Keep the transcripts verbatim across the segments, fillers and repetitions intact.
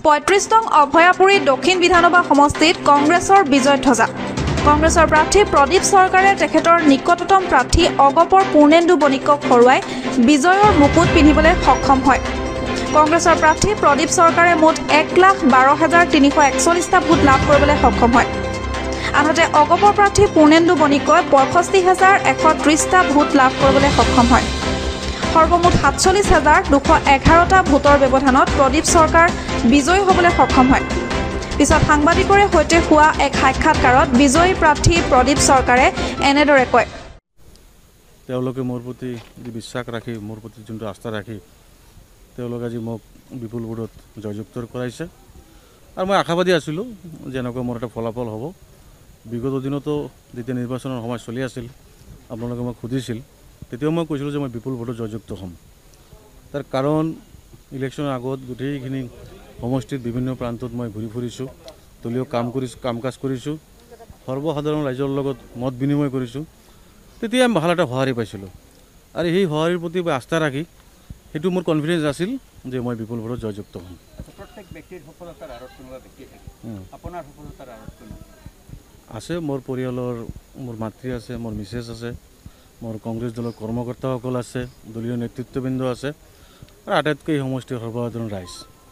পঁয়ত্ৰিশ নং অভয়াপুৰী দক্ষিণ বিধানসভা সমষ্টিত কংগ্ৰেছৰ বিজয় ধ্বজা। কংগ্ৰেছৰ প্ৰাৰ্থী প্ৰদীপ চৰকাৰে তেখেতৰ নিকটতম প্ৰাৰ্থী অগপৰ পূৰ্ণেন্দু বণিকক হৰুৱাই বিজয়ৰ মুকুট পিন্ধিবলৈ সক্ষম হয়। কংগ্ৰেছৰ প্ৰাৰ্থী প্ৰদীপ চৰকাৰে মুঠ এক লাখ বাৰ হাজাৰ তিনিশ একচল্লিছটা ভোট লাভ কৰিবলৈ সক্ষম হয়। আনহাতে অগপৰ প্ৰাৰ্থী পূৰ্ণেন্দু বণিকই পঁয়ষষ্ঠি হাজাৰ এশ ত্ৰিছটা ভোট লাভ কৰিবলৈ সক্ষম হয়। সৰ্বমুঠ সাতচল্লিছ হাজাৰ দুশ এঘাৰটা ভোটৰ ব্যৱধানত প্ৰদীপ চৰকাৰ বিজয়ী হ'বলৈ সক্ষম হয়। পিছত সাংবাদিকৰে সৈতে হোৱা এক সাক্ষাৎকাৰত বিজয়ী প্ৰাৰ্থী প্ৰদীপ চৰকাৰে এনেদৰে কয়। তেওঁলোকে মোৰ প্ৰতি যি বিশ্বাস ৰাখি মোৰ প্ৰতি যোনটো আস্থা ৰাখি তেওঁলোকে আজি মোক বিপুল ভোটত জয়যুক্ত কৰাইছে আৰু মই আশাবাদী আছিলোঁ যে এনেকুৱা মোৰ এটা ফলাফল হ'ব। বিগত দিনতো যেতিয়া নিৰ্বাচনৰ সময় চলি আছিল আপোনালোকে মোক সুধিছিল, তেতিয়াও মই কৈছিলোঁ যে মই বিপুল ভোটত জয়যুক্ত হ'ম। তাৰ কাৰণ ইলেকশ্যনৰ আগত গোটেইখিনি সমষ্টিত বিভিন্ন প্ৰান্তত মই ঘূৰি ফুৰিছোঁ, দলীয় কাম কৰিছোঁ, কাম কাজ কৰিছোঁ, সৰ্বসাধাৰণ ৰাইজৰ লগত মত বিনিময় কৰিছোঁ। তেতিয়া আমি ভাল এটা সঁহাৰি পাইছিলোঁ আৰু সেই সঁহাৰিৰ প্ৰতি আস্থা ৰাখি সেইটো মোৰ কনফিডেঞ্চ আছিল যে মই বিপুল ভোটত জয়যুক্ত হ'ম। প্ৰত্যেক ব্যক্তিৰ সফলতাৰ আঁৰত কোনোবা ব্যক্তি থাকে, আপোনাৰ সফলতাৰ আঁৰত কোন আছে? মোৰ পৰিয়ালৰ মোৰ মাতৃ আছে, মোৰ মিছেছ আছে, মোৰ কংগ্ৰেছ দলৰ কৰ্মকৰ্তাসকল আছে, দলীয় নেতৃত্ববৃন্দ আছে আৰু আটাইতকৈ এই সমষ্টিৰ সৰ্বসাধাৰণ ৰাইজ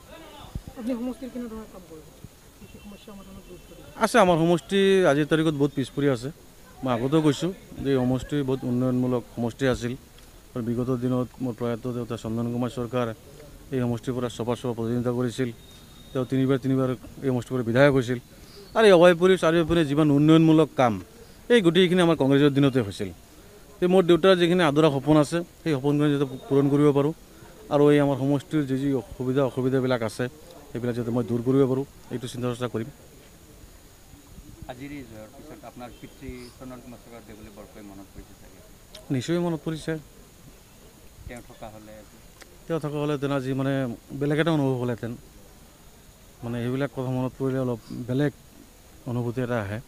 আছে। আমাৰ সমষ্টি আজিৰ তাৰিখত বহুত পিছপৰি আছে। মই আগতেও কৈছোঁ যে এই সমষ্টি বহুত উন্নয়নমূলক সমষ্টি আছিল আৰু বিগত দিনত মোৰ প্ৰয়াত দেউতা চন্দন কুমাৰ চৰকাৰ এই সমষ্টিৰ পৰা ছপা ছপা প্ৰতিনিধিত্ব কৰিছিল। তেওঁ তিনিবাৰ তিনিবাৰ এই সমষ্টিৰ পৰা বিধায়ক হৈছিল আৰু এই অভয়পুৰীৰ চাৰিওপিনে যিমান উন্নয়নমূলক কাম এই গোটেইখিনি আমাৰ কংগ্ৰেছৰ দিনতে হৈছিল। এই মোৰ দেউতাৰ যিখিনি আদৰা সপোন আছে সেই সপোনখিনি যাতে পূৰণ কৰিব পাৰোঁ আৰু এই আমাৰ সমষ্টিৰ যি যি সুবিধা অসুবিধাবিলাক আছে সেইবিলাক যাতে মই দূৰ কৰিব পাৰোঁ, এইটো চিন্তা চৰ্চা কৰিম। আজিৰ জয়ৰ পিছত আপোনাৰ পিতৃ চন্দন কুমাৰ চৰকাৰ দেৱলৈ বৰকৈ মনত পৰিছে চাগে? নিশ্চয় মনত পৰিছে। তেওঁ থকা হ'লে তেওঁ থকা হ'লেহেঁতেন আজি মানে বেলেগ এটা অনুভৱ হ'লেহেঁতেন। মানে সেইবিলাক কথা মনত পৰিলে অলপ বেলেগ অনুভূতি এটা আহে।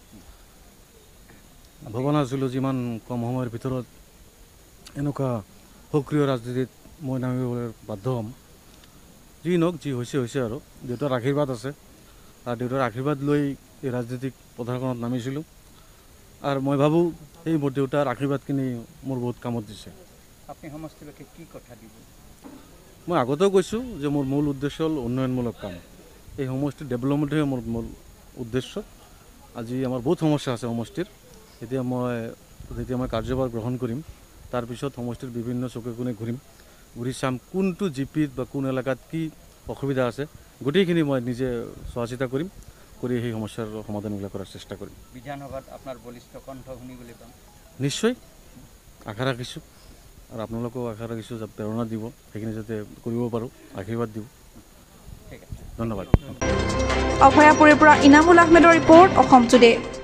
ভবা নাছিলোঁ যিমান কম সময়ৰ ভিতৰত এনেকুৱা সক্ৰিয় ৰাজনীতিত মই নামিবলৈ বাধ্য হ'ম। যি নহওক, যি হৈছে হৈছে আৰু দেউতাৰ আশীৰ্বাদ আছে আৰু দেউতাৰ আশীৰ্বাদ লৈ এই ৰাজনীতিক পথাৰখনত নামিছিলোঁ আৰু মই ভাবোঁ এই মোৰ দেউতাৰ আশীৰ্বাদখিনি মোৰ বহুত কামত দিছে। আপুনি সমষ্টিলৈকে কি কথা দিব? মই আগতেও কৈছোঁ যে মোৰ মূল উদ্দেশ্য হ'ল উন্নয়নমূলক কাম। এই সমষ্টিৰ ডেভেলপমেণ্টহে মোৰ মূল উদ্দেশ্য। আজি আমাৰ বহুত সমস্যা আছে সমষ্টিৰ। এতিয়া মই যেতিয়া মই কাৰ্যভাৰ গ্ৰহণ কৰিম তাৰপিছত সমষ্টিৰ বিভিন্ন চকে কোণে ঘূৰিম, ঘূৰি চাম কোনটো জি পিত বা কোন এলেকাত কি অসুবিধা আছে, গোটেইখিনি মই নিজে চোৱা চিতা কৰিম, কৰি সেই সমস্যাৰ সমাধান উল্লেখ কৰাৰ চেষ্টা কৰিম। বিধানসভাত আপোনাৰ বলিষ্ঠ কণ্ঠ শুনিবলৈ পাম? নিশ্চয় আশা ৰাখিছোঁ আৰু আপোনালোকেও আশা ৰাখিছোঁ যাতে প্ৰেৰণা দিব, সেইখিনি যাতে কৰিব পাৰোঁ, আশীৰ্বাদ দিব। ঠিক আছে, ধন্যবাদ। অভয়াপুৰীৰ পৰা ইনামুল আহমেদৰ ৰিপৰ্ট, অসম টুডে।